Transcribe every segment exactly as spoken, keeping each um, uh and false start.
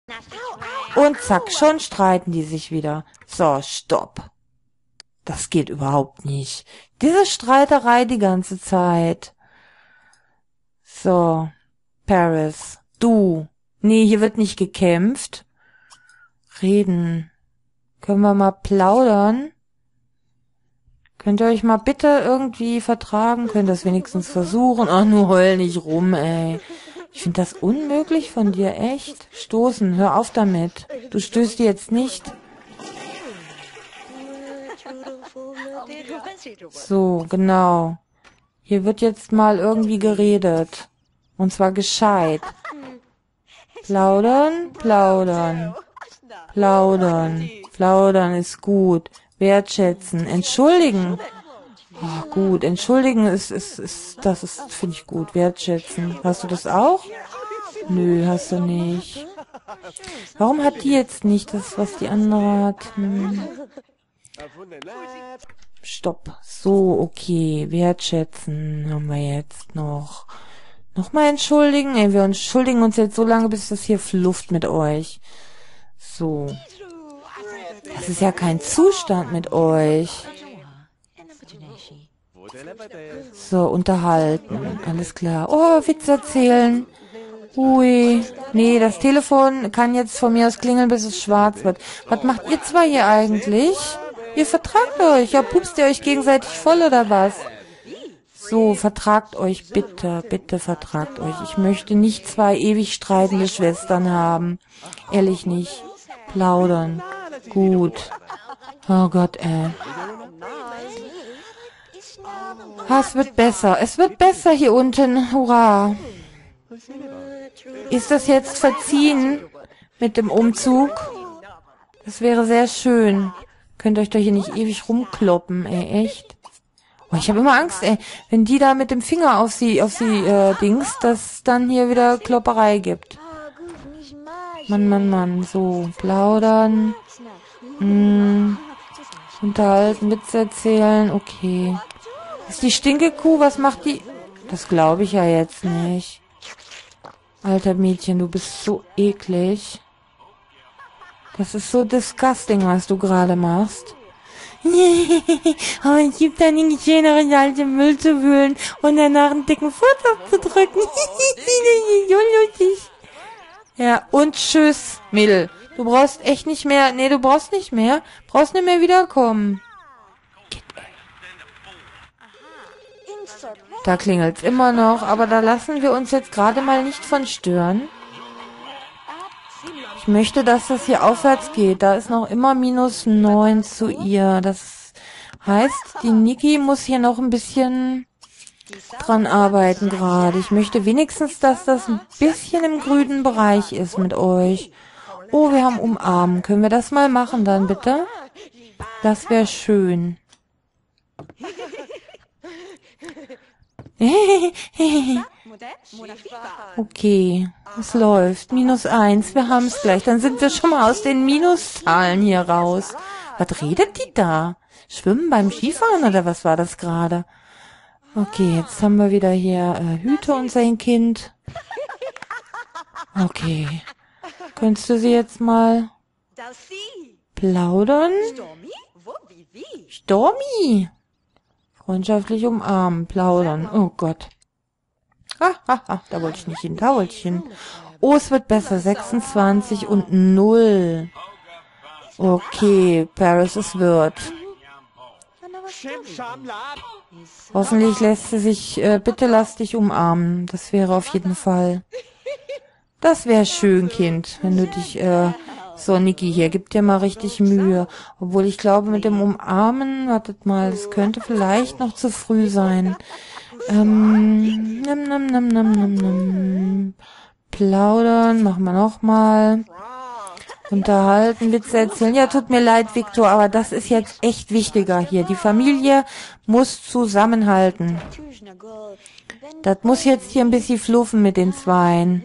Und zack, schon streiten die sich wieder. So, stopp. Das geht überhaupt nicht. Diese Streiterei die ganze Zeit. So, Paris, du. Nee, hier wird nicht gekämpft. Reden. Können wir mal plaudern? Könnt ihr euch mal bitte irgendwie vertragen? Könnt ihr das wenigstens versuchen? Ach, nur heul nicht rum, ey. Ich finde das unmöglich von dir, echt. Stoßen, hör auf damit. Du stößt die jetzt nicht. So, genau. Hier wird jetzt mal irgendwie geredet. Und zwar gescheit. Plaudern, plaudern. Plaudern. Plaudern ist gut. Wertschätzen. Entschuldigen. Oh, gut. Entschuldigen ist, ist, ist, das ist, finde ich gut. Wertschätzen. Hast du das auch? Nö, hast du nicht. Warum hat die jetzt nicht das, was die andere hat? Hm. Stopp. So, okay. Wertschätzen haben wir jetzt noch. Nochmal entschuldigen. Ey, wir entschuldigen uns jetzt so lange, bis das hier flufft mit euch. So. Das ist ja kein Zustand mit euch. So, unterhalten. Alles klar. Oh, Witz erzählen. Ui. Nee, das Telefon kann jetzt von mir aus klingeln, bis es schwarz wird. Was macht ihr zwei hier eigentlich? Ihr vertragt euch. Ja, pupst ihr euch gegenseitig voll oder was? So, vertragt euch bitte. Bitte vertragt euch. Ich möchte nicht zwei ewig streitende Schwestern haben. Ehrlich nicht. Plaudern. Gut. Oh Gott, ey. Ah, es wird besser. Es wird besser hier unten. Hurra. Ist das jetzt verziehen mit dem Umzug? Das wäre sehr schön. Könnt ihr euch doch hier nicht ewig rumkloppen, ey, echt. Oh, ich habe immer Angst, ey, wenn die da mit dem Finger auf sie, auf sie, äh, Dings, dass dann hier wieder Klopperei gibt. Mann, Mann, Mann, so, plaudern, mh, unterhalten, Witze erzählen, okay. Ist die Stinkekuh, was macht die? Das glaube ich ja jetzt nicht. Alter Mädchen, du bist so eklig. Das ist so disgusting, was du gerade machst. Aber es gibt da nichts Schöneres, als im Müll zu wühlen und danach einen dicken Furz abzudrücken. So lustig. Ja, und tschüss, Mädel. Du brauchst echt nicht mehr, nee, du brauchst nicht mehr, brauchst nicht mehr wiederkommen. Da klingelt's immer noch, aber da lassen wir uns jetzt gerade mal nicht von stören. Ich möchte, dass das hier aufwärts geht. Da ist noch immer minus neun zu ihr. Das heißt, die Niki muss hier noch ein bisschen dran arbeiten gerade. Ich möchte wenigstens, dass das ein bisschen im grünen Bereich ist mit euch. Oh, wir haben umarmen. Können wir das mal machen dann, bitte? Das wäre schön. Okay, es läuft. Minus eins, wir haben es gleich. Dann sind wir schon mal aus den Minuszahlen hier raus. Was redet die da? Schwimmen beim Skifahren oder was war das gerade? Okay, jetzt haben wir wieder hier äh, Hüte und sein Kind. Okay. Könntest du sie jetzt mal plaudern? Stormi! Freundschaftlich umarmen, plaudern. Oh Gott. Ah, ah, ah, da wollte ich nicht hin, da wollte ich hin. Oh, es wird besser. sechsundzwanzig und null. Okay, Paris, es wird. Hoffentlich lässt sie sich, äh, bitte lass dich umarmen. Das wäre auf jeden Fall. Das wäre schön, Kind, wenn du dich, äh, so, Niki, hier, gib dir mal richtig Mühe. Obwohl ich glaube, mit dem Umarmen, wartet mal, es könnte vielleicht noch zu früh sein. Ähm, nam, nam, nam, nam, nam, nam. Plaudern, machen wir nochmal. Unterhalten, Witze erzählen. Ja, tut mir leid, Viktor, aber das ist jetzt echt wichtiger hier. Die Familie muss zusammenhalten. Das muss jetzt hier ein bisschen fluffen mit den Zweien.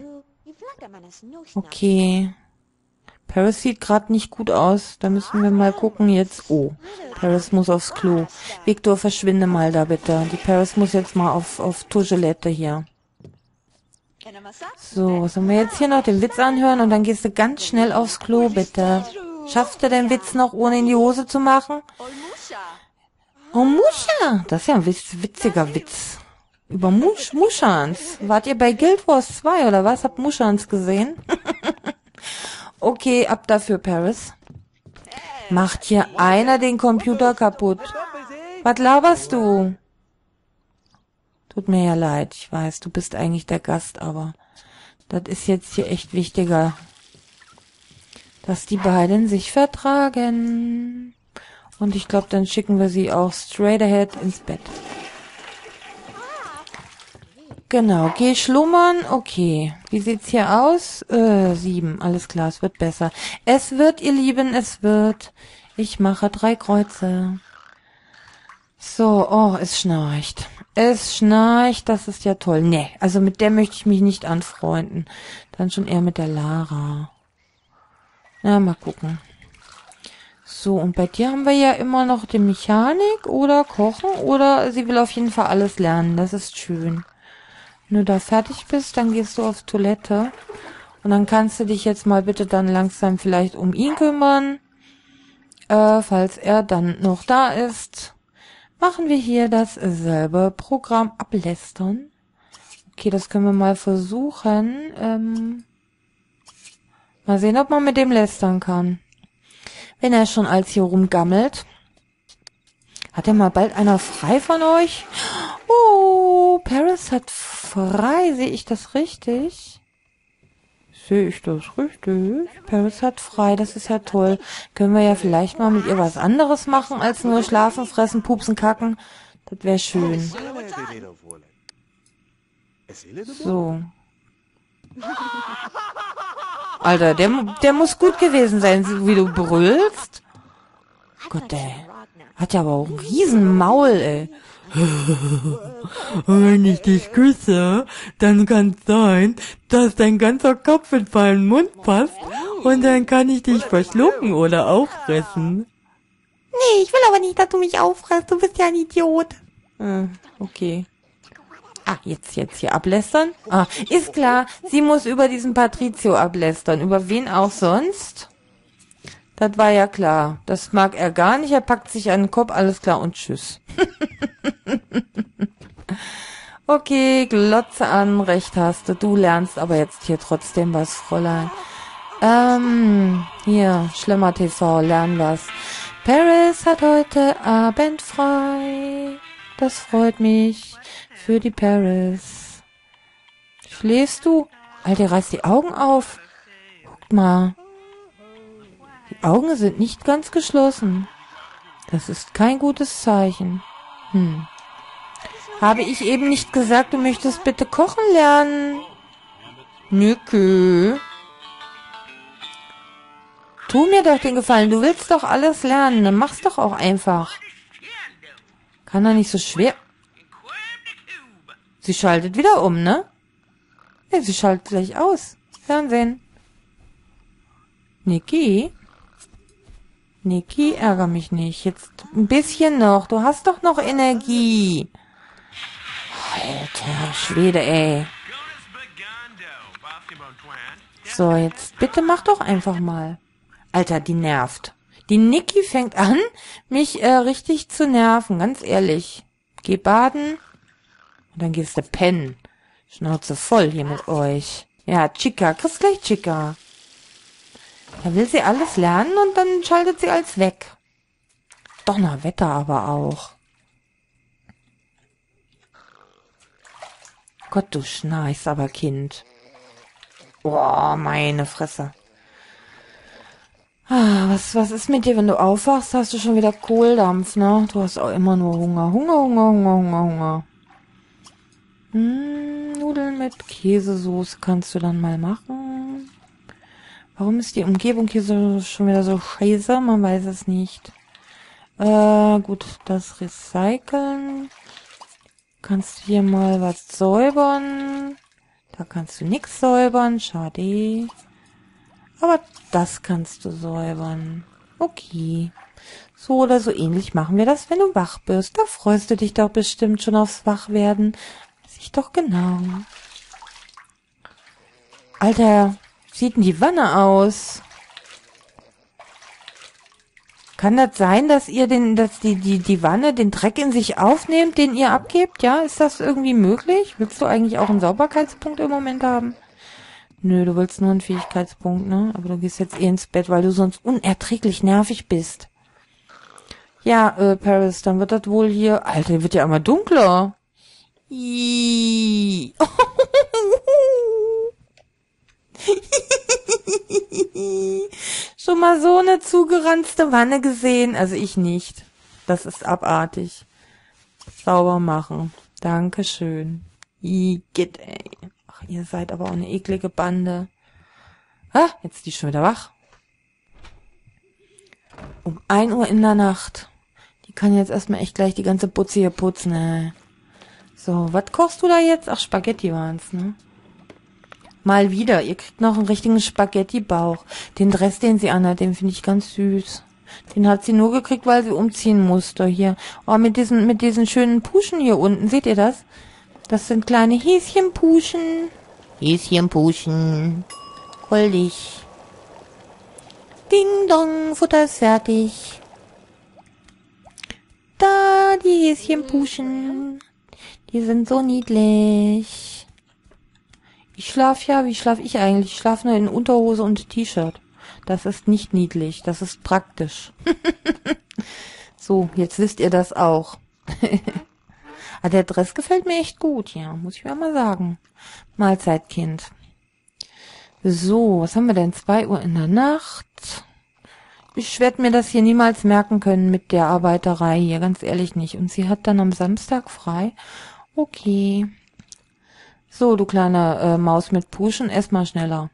Okay. Paris sieht gerade nicht gut aus. Da müssen wir mal gucken jetzt. Oh, Paris muss aufs Klo. Viktor, verschwinde mal da bitte. Die Paris muss jetzt mal auf, auf Toilette hier. So, sollen wir jetzt hier noch den Witz anhören und dann gehst du ganz schnell aufs Klo, bitte. Schaffst du den Witz noch, ohne in die Hose zu machen? Oh, Muscha! Das ist ja ein witz, witziger Witz. Über Musch, Muschans. Wart ihr bei Guild Wars zwei oder was? Habt Muschans gesehen? Okay, ab dafür, Paris. Macht hier einer den Computer kaputt? Was laberst du? Tut mir ja leid, ich weiß, du bist eigentlich der Gast, aber das ist jetzt hier echt wichtiger, dass die beiden sich vertragen. Und ich glaube, dann schicken wir sie auch straight ahead ins Bett. Genau, geh schlummern, okay. Wie sieht's hier aus? Äh, sieben, alles klar, es wird besser. Es wird, ihr Lieben, es wird. Ich mache drei Kreuze. So, oh, es schnarcht. Es schnarcht, das ist ja toll. Nee, also mit der möchte ich mich nicht anfreunden. Dann schon eher mit der Lara. Na, mal gucken. So, und bei dir haben wir ja immer noch die Mechanik oder Kochen oder sie will auf jeden Fall alles lernen. Das ist schön. Wenn du da fertig bist, dann gehst du auf Toilette. Und dann kannst du dich jetzt mal bitte dann langsam vielleicht um ihn kümmern. Äh, falls er dann noch da ist. Machen wir hier dasselbe Programm ablästern. Okay, das können wir mal versuchen. Ähm, mal sehen, ob man mit dem lästern kann. Wenn er schon als hier rumgammelt. Hat ja mal bald einer frei von euch? Oh, Paris hat frei. Sehe ich das richtig? Sehe ich das richtig? Paris hat frei, das ist ja toll. Können wir ja vielleicht mal mit ihr was anderes machen, als nur schlafen, fressen, pupsen, kacken. Das wäre schön. So. Alter, der, der muss gut gewesen sein, wie du brüllst. Gott, ey. Hat ja aber auch einen riesen Maul, ey. Und wenn ich dich küsse, dann kann es sein, dass dein ganzer Kopf in meinen Mund passt und dann kann ich dich verschlucken oder auffressen. Nee, ich will aber nicht, dass du mich auffresst. Du bist ja ein Idiot. Ah, okay. Ah, jetzt, jetzt hier ablästern. Ah, ist klar, sie muss über diesen Patrizio ablästern. Über wen auch sonst? Das war ja klar. Das mag er gar nicht. Er packt sich an den Kopf. Alles klar und tschüss. Okay, Glotze an. Recht hast du. Du lernst aber jetzt hier trotzdem was, Fräulein. Ähm, hier, Schlemmer T V, lern was. Paris hat heute Abend frei. Das freut mich für die Paris. Schläfst du? Alter, reiß die Augen auf. Guckt mal. Die Augen sind nicht ganz geschlossen. Das ist kein gutes Zeichen. Hm. Habe ich eben nicht gesagt, du möchtest bitte kochen lernen? Nücke. Tu mir doch den Gefallen, du willst doch alles lernen, dann mach's doch auch einfach. Kann doch nicht so schwer. Sie schaltet wieder um, ne? Ja, sie schaltet gleich aus. Fernsehen. Niki? Niki, ärger mich nicht. Jetzt ein bisschen noch. Du hast doch noch Energie. Alter Schwede, ey. So, jetzt bitte mach doch einfach mal. Alter, die nervt. Die Niki fängt an, mich äh, richtig zu nerven, ganz ehrlich. Geh baden und dann gehst du pennen. Schnauze voll hier mit euch. Ja, Chica, kriegst gleich Chica. Da will sie alles lernen und dann schaltet sie alles weg. Donnerwetter aber auch. Gott, du schnarchst aber, Kind. Boah, meine Fresse. Ah, was, was ist mit dir, wenn du aufwachst, hast du schon wieder Kohldampf, ne? Du hast auch immer nur Hunger. Hunger, Hunger, Hunger, Hunger, Hunger. Hm, Nudeln mit Käsesoße kannst du dann mal machen. Warum ist die Umgebung hier so schon wieder so scheiße? Man weiß es nicht. Äh, gut, das Recyceln. Kannst hier mal was säubern. Da kannst du nix säubern, schade. Aber das kannst du säubern. Okay. So oder so ähnlich machen wir das, wenn du wach bist. Da freust du dich doch bestimmt schon aufs Wachwerden. Weiß ich doch genau. Alter, wie sieht denn die Wanne aus? Kann das sein, dass ihr den, dass die, die, die Wanne den Dreck in sich aufnehmt, den ihr abgebt? Ja, ist das irgendwie möglich? Willst du eigentlich auch einen Sauberkeitspunkt im Moment haben? Nö, du willst nur einen Fähigkeitspunkt, ne? Aber du gehst jetzt eh ins Bett, weil du sonst unerträglich nervig bist. Ja, äh, Paris, dann wird das wohl hier... Alter, wird ja immer dunkler. Iiii. Schon mal so eine zugeranzte Wanne gesehen? Also ich nicht. Das ist abartig. Sauber machen. Dankeschön. Igitt, ey. Ach, ihr seid aber auch eine eklige Bande. Ah, jetzt ist die schon wieder wach. Um ein Uhr in der Nacht. Die kann jetzt erstmal echt gleich die ganze Butze hier putzen, ey. So, was kochst du da jetzt? Ach, Spaghetti waren's, ne? Mal wieder, ihr kriegt noch einen richtigen Spaghetti-Bauch. Den Dress, den sie anhat, den finde ich ganz süß. Den hat sie nur gekriegt, weil sie umziehen musste hier. Oh, mit diesen, mit diesen schönen Puschen hier unten, seht ihr das? Das sind kleine Häschenpuschen. Häschenpuschen. Goldig. Ding dong, Futter ist fertig. Da, die Häschenpuschen. Die sind so niedlich. Ich schlaf ja, wie schlaf ich eigentlich? Ich schlaf nur in Unterhose und T-Shirt. Das ist nicht niedlich, das ist praktisch. So, jetzt wisst ihr das auch. Aber der Dress gefällt mir echt gut, ja, muss ich mir mal sagen. Mahlzeit, Kind. So, was haben wir denn? Zwei Uhr in der Nacht. Ich werde mir das hier niemals merken können mit der Arbeiterei hier, ganz ehrlich nicht. Und sie hat dann am Samstag frei. Okay. So, du kleine äh, Maus mit Puschen, ess mal schneller.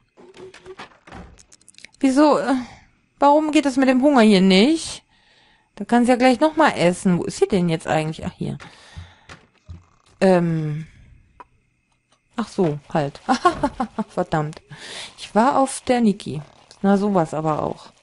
Wieso? Äh, warum geht es mit dem Hunger hier nicht? Da kann sie ja gleich nochmal essen. Wo ist sie denn jetzt eigentlich? Ach, hier. Ähm. Ach so, halt. Verdammt. Ich war auf der Niki. Na, sowas aber auch.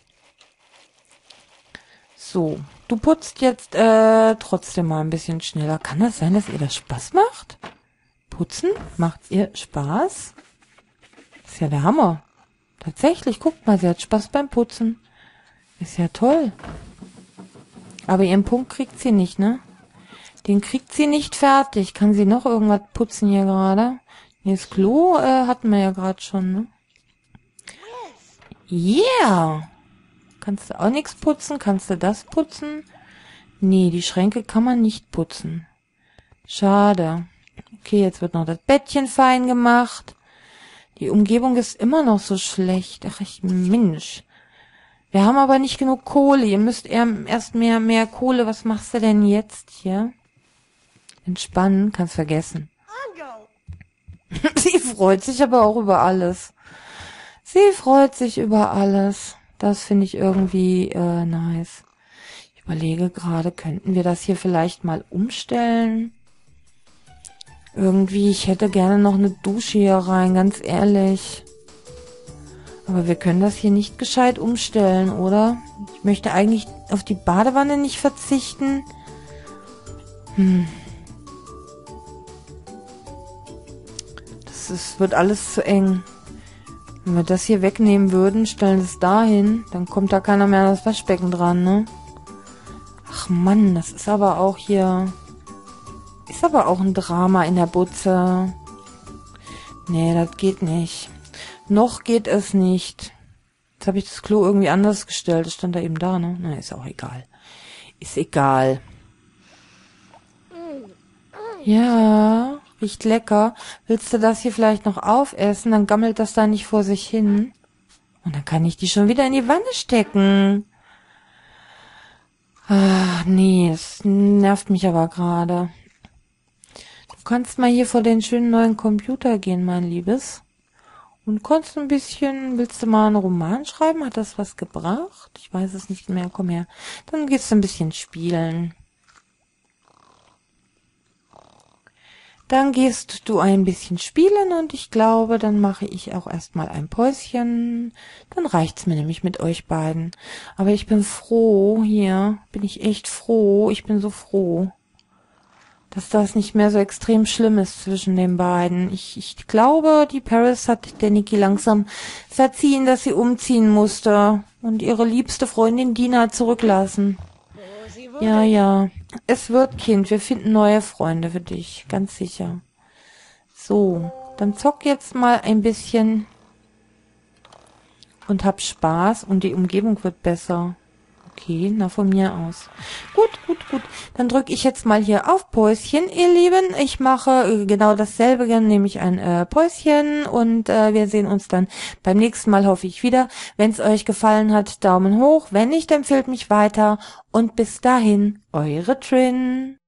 So, du putzt jetzt äh, trotzdem mal ein bisschen schneller. Kann das sein, dass ihr das Spaß macht? Putzen? Macht's ihr Spaß? Ist ja der Hammer. Tatsächlich, guckt mal, sie hat Spaß beim Putzen. Ist ja toll. Aber ihren Punkt kriegt sie nicht, ne? Den kriegt sie nicht fertig. Kann sie noch irgendwas putzen hier gerade? Nee, das Klo äh, hatten wir ja gerade schon, ne? Yeah! Kannst du auch nichts putzen? Kannst du das putzen? Nee, die Schränke kann man nicht putzen. Schade. Okay, jetzt wird noch das Bettchen fein gemacht. Die Umgebung ist immer noch so schlecht. Ach, ich Mensch. Wir haben aber nicht genug Kohle. Ihr müsst eher, erst mehr, mehr Kohle. Was machst du denn jetzt hier? Entspannen, kannst vergessen. Sie freut sich aber auch über alles. Sie freut sich über alles. Das finde ich irgendwie äh, nice. Ich überlege gerade, könnten wir das hier vielleicht mal umstellen? Irgendwie, ich hätte gerne noch eine Dusche hier rein, ganz ehrlich. Aber wir können das hier nicht gescheit umstellen, oder? Ich möchte eigentlich auf die Badewanne nicht verzichten. Hm. Das ist, wird alles zu eng. Wenn wir das hier wegnehmen würden, stellen es dahin, dann kommt da keiner mehr an das Waschbecken dran, ne? Ach Mann, das ist aber auch hier... Ist aber auch ein Drama in der Butze. Nee, das geht nicht. Noch geht es nicht. Jetzt habe ich das Klo irgendwie anders gestellt. Das stand da eben da, ne? Na, ist auch egal. Ist egal. Ja, riecht lecker. Willst du das hier vielleicht noch aufessen? Dann gammelt das da nicht vor sich hin. Und dann kann ich die schon wieder in die Wanne stecken. Ah, nee, das nervt mich aber gerade. Du kannst mal hier vor den schönen neuen Computer gehen, mein Liebes. Und kannst ein bisschen, willst du mal einen Roman schreiben? Hat das was gebracht? Ich weiß es nicht mehr. Komm her. Dann gehst du ein bisschen spielen. Dann gehst du ein bisschen spielen und ich glaube, dann mache ich auch erstmal ein Päuschen. Dann reicht's mir nämlich mit euch beiden. Aber ich bin froh hier. Bin ich echt froh. Ich bin so froh. dass das nicht mehr so extrem schlimm ist zwischen den beiden. Ich, ich glaube, die Paris hat der Niki langsam verziehen, dass sie umziehen musste und ihre liebste Freundin Dina zurücklassen. Ja, ja. Es wird, Kind. Wir finden neue Freunde für dich. Ganz sicher. So. Dann zock jetzt mal ein bisschen und hab Spaß und die Umgebung wird besser. Okay, na von mir aus. Gut, gut, gut. Dann drücke ich jetzt mal hier auf Päuschen, ihr Lieben. Ich mache äh, genau dasselbe, nämlich ein äh, Päuschen und äh, wir sehen uns dann beim nächsten Mal, hoffe ich, wieder. Wenn es euch gefallen hat, Daumen hoch. Wenn nicht, empfehlt mich weiter und bis dahin, eure Trin.